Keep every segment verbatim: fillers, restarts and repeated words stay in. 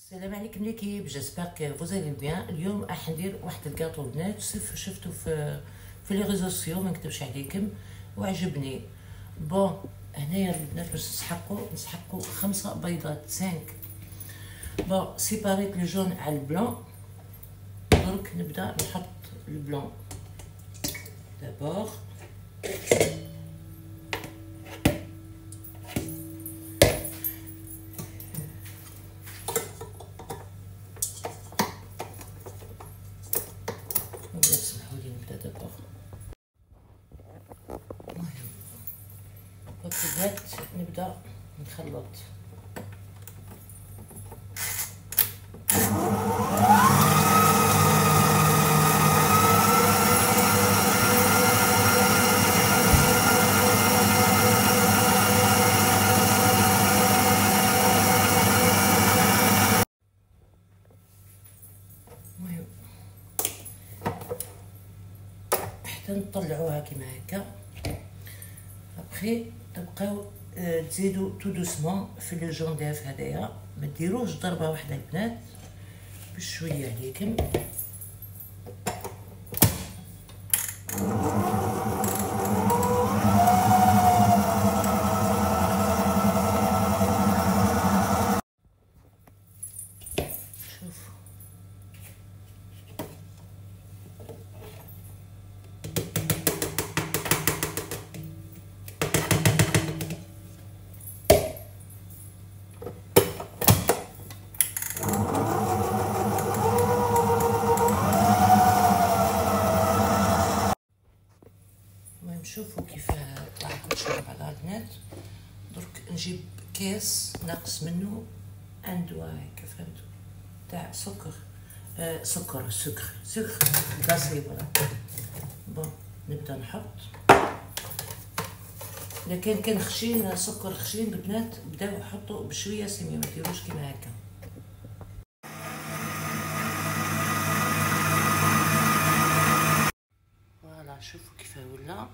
السلام عليكم ليكيب، جيسبر كو فوز الي بيان. اليوم راح ندير واحد الكاطو البنات، صف شفتو في في لي ريزو سوسيو، ما نكتبش عليكم وعجبني. بون هنايا البنات باش نسحقو نسحقو خمسة بيضات سانك. بون سيباريت لو جون على البلون. درك نبدا نحط البلون دابور. سمحوا لي نبدا دابا. المهم بدات نبدا نخلط. المهم حتى نطلعوها كيما هكا. ابخي تبقاو تزيدوا تو دوسمون في لو جون داف هذايا، ما ديروش ضربه واحده البنات، بشويه عليكم. شوفوا شوفوا كيف طلع كل شيء على البنات. درك نجيب كاس ناقص منه عنده هكا، فهمتوا، تاع سكر. آه سكر سكر سكر غاسي فوالا. بون نبدا نحط. اذا كان كان خشين سكر خشين البنات بداو حطوا بشويه سميه، ما ديروش كيما هكا. فوالا شوفوا كيف ولا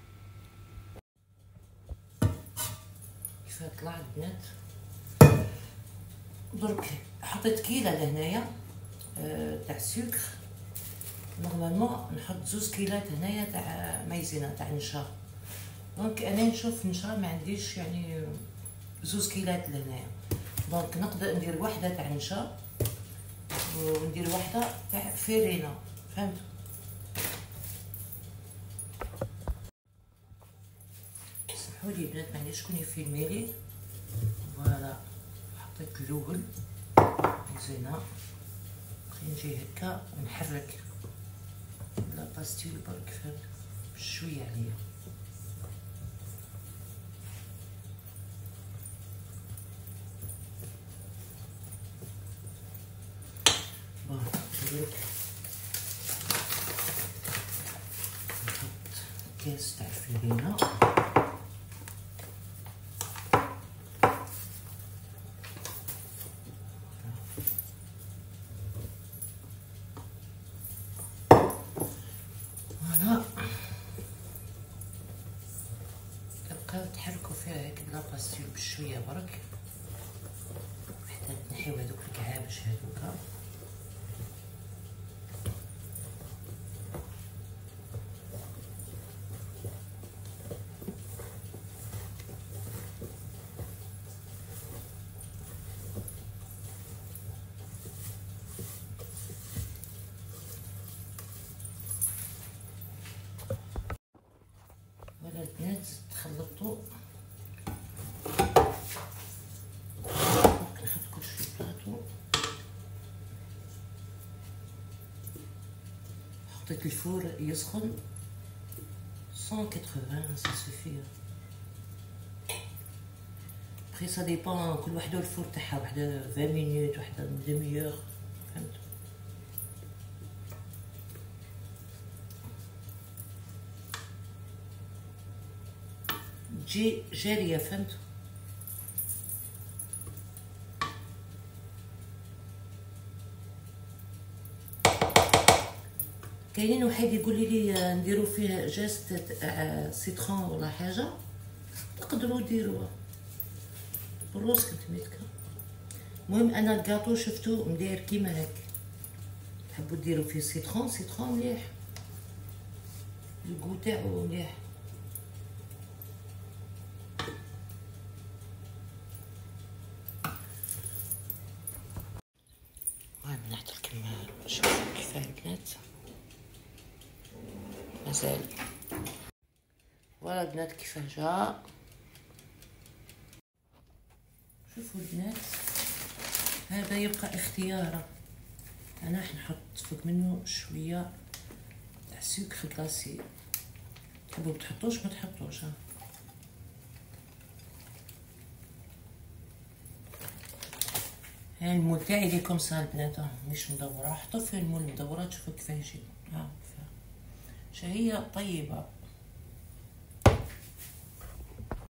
كيف طلع البنات. درك حطيت كيله لهنايا أه تاع السكر. نورمالمون نحط زوز كيلات هنايا تاع مايزينا تاع نشا. دونك انا نشوف نشا ما عنديش يعني زوز كيلات لهنايا، دونك نقدر ندير وحده تاع نشا وندير وحده تاع فيرينا، فهمتوا. سمحولي البنات معليش شكون يفيلمي لي. فوالا حطيت الاول مايزينا، نجي هكا ونحرك لا باستيل برك، فهمت، بشويه عليا. بون درك نحط كاس تاع الفرينه. تبقاو تحركوا فيها هكا لاباستيل بشويه برك حتى تنحيو هذوك الكعابش هذوكا. ولا البنات تخلطوا. نحط كلشي في بلاطو. حطيت الفور يسخن مية وثمانين سا سوفي. بخي سا ديبون كل وحده الفور تاعها، وحده عشرين مينوت وحده دمي اور، فهمتوا. تجي جاريه، فهمتوا. كاينين واحد يقول لي نديرو فيه جاست تاع سيترون ولا حاجه، تقدروا ديروها بالروز كنت ميتكا. المهم انا الكاطو شفتو مداير كيما هيك. تحبوا ديروا فيه سيترون سيترون مليح، الكو تاعو مليح. المهم نحط لكم شوفوا كيفاه البنات مازال. فوالا البنات كيفاه جا. شوفوا البنات هذا يبقى اختيارا. انا راح نحط فوق منه شويه تاع سكر كلاسي، تحبوا تحطوش ما تحطوش. ها هاي المول تاعي لي كوم سا البنات، مش مدوره. حطوا فيه المول مدوره تشوفوا كيفاه يجي. ها شهيه طيبه.